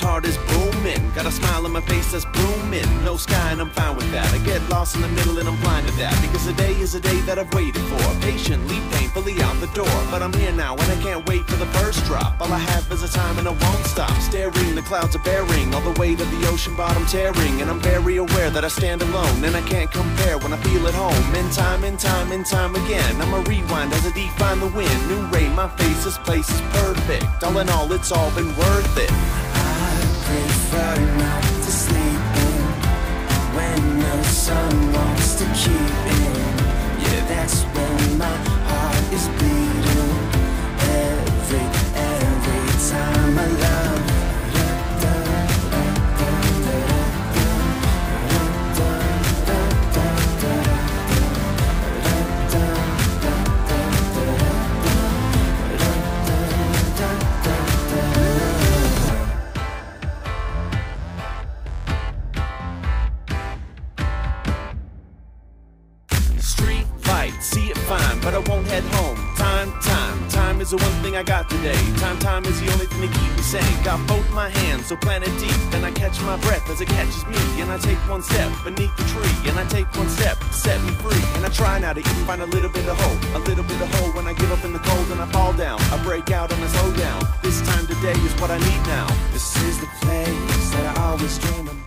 heart is booming. Got a smile on my face that's blooming. No sky and I'm fine with that. I get lost in the middle and I'm blind to that. Because today is a day that I've waited for. Patiently, painfully out the door. But I'm here now and I can't wait for the first drop. All I have is a time and I won't stop. Staring, the clouds are bearing all the weight of the ocean bottom tearing. And I'm very aware that I stand alone and I can't compare when I feel at home. In time again, I'ma rewind as I define the wind. New rain, my face, this place is perfect. All in all, it's all been worth it. I prefer not to sleep in when the sun wants to keep in. Yeah, that's when my heart is beating. Every time I love. See it fine, but I won't head home. Time is the one thing I got today. Time is the only thing to keep me sane. Got both my hands so planted deep, and I catch my breath as it catches me. And I take one step beneath the tree, and I take one step to set me free. And I try now to even find a little bit of hope, a little bit of hope when I give up in the cold and I fall down. I break out and I slow down. This time today is what I need now. This is the place that I always dream about.